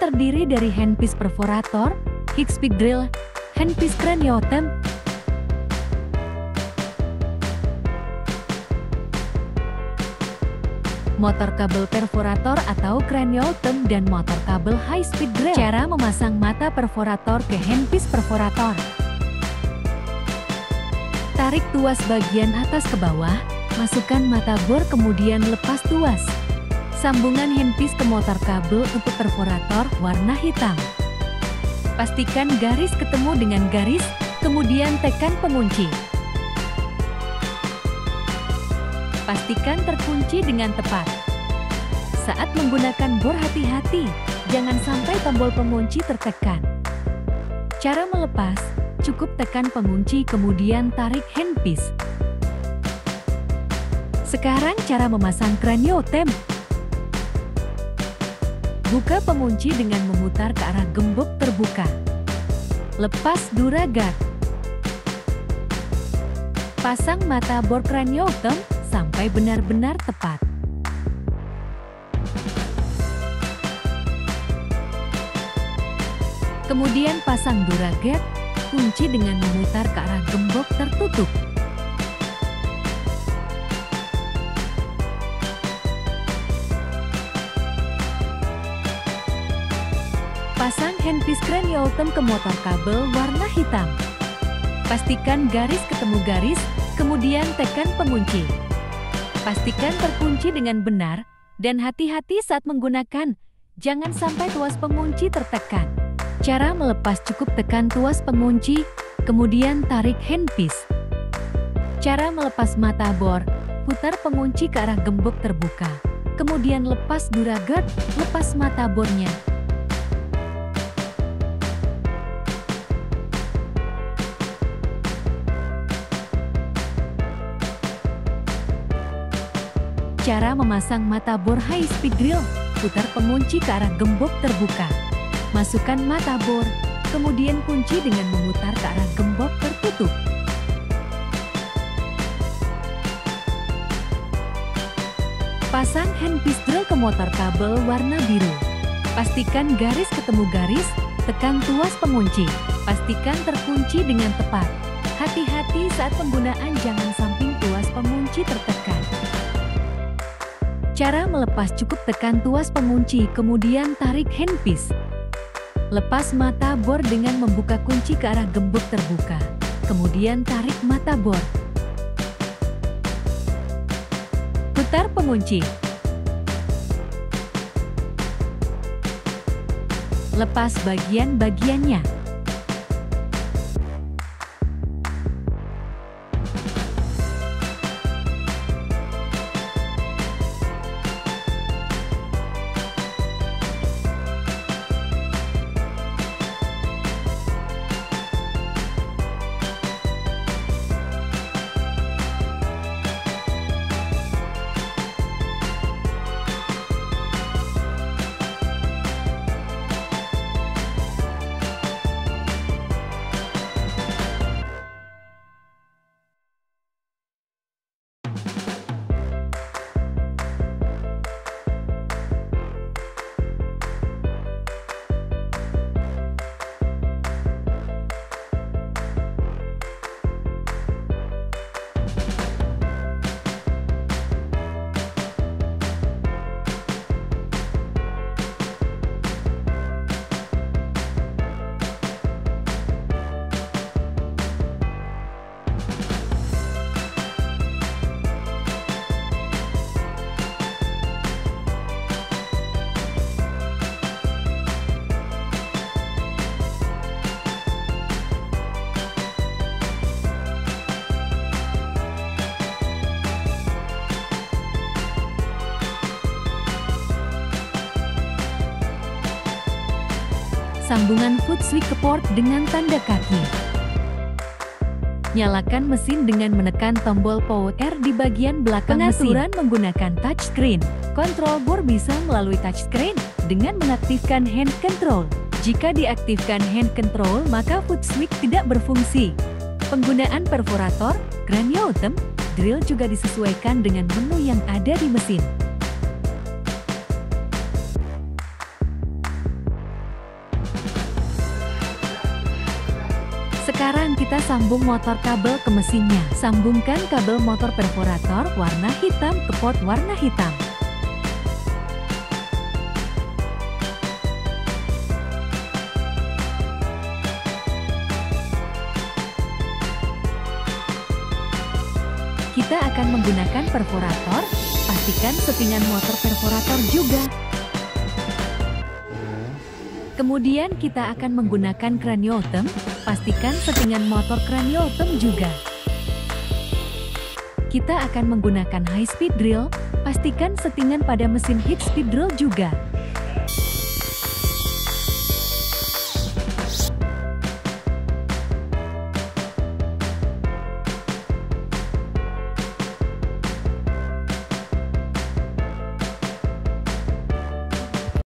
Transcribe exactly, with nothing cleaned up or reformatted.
terdiri dari handpiece perforator, high-speed drill, handpiece craniotomy, motor kabel perforator atau craniotomy, dan motor kabel high-speed drill. Cara memasang mata perforator ke handpiece perforator. Tarik tuas bagian atas ke bawah, masukkan mata bor kemudian lepas tuas. Sambungan handpiece ke motor kabel untuk perforator warna hitam. Pastikan garis ketemu dengan garis, kemudian tekan pengunci. Pastikan terkunci dengan tepat. Saat menggunakan bor hati-hati, jangan sampai tombol pengunci tertekan. Cara melepas, cukup tekan pengunci kemudian tarik handpiece. Sekarang cara memasang craniotomy. Buka pengunci dengan memutar ke arah gembok terbuka. Lepas duraguard. Pasang mata bor craniotomy sampai benar-benar tepat. Kemudian pasang duraguard, kunci dengan memutar ke arah gembok tertutup. Pasang handpiece craniotomy ke motor kabel warna hitam. Pastikan garis ketemu garis, kemudian tekan pengunci. Pastikan terkunci dengan benar, dan hati-hati saat menggunakan, jangan sampai tuas pengunci tertekan. Cara melepas cukup tekan tuas pengunci, kemudian tarik handpiece. Cara melepas mata bor, putar pengunci ke arah gembok terbuka. Kemudian lepas duraguard, lepas mata bornya. Cara memasang mata bor high-speed drill, putar pengunci ke arah gembok terbuka. Masukkan mata bor, kemudian kunci dengan memutar ke arah gembok tertutup. Pasang handpiece drill ke motor kabel warna biru. Pastikan garis ketemu garis, tekan tuas pengunci. Pastikan terkunci dengan tepat. Hati-hati saat penggunaan, jangan samping tuas pengunci tertekan. Cara melepas cukup tekan tuas pengunci kemudian tarik handpiece. Lepas mata bor dengan membuka kunci ke arah gembok terbuka. Kemudian tarik mata bor. Putar pengunci. Lepas bagian-bagiannya. Sambungan foot switch ke port dengan tanda kaki. Nyalakan mesin dengan menekan tombol power di bagian belakang mesin. Pengaturan menggunakan touchscreen. Kontrol bor bisa melalui touchscreen dengan mengaktifkan hand control. Jika diaktifkan hand control, maka foot switch tidak berfungsi. Penggunaan perforator, craniotomy, drill juga disesuaikan dengan menu yang ada di mesin. Sekarang kita sambung motor kabel ke mesinnya. Sambungkan kabel motor perforator warna hitam ke pot warna hitam. Kita akan menggunakan perforator, pastikan settingan motor perforator juga. Kemudian kita akan menggunakan craniotomy, pastikan settingan motor craniotomy juga. Kita akan menggunakan high speed drill, pastikan settingan pada mesin high speed drill juga.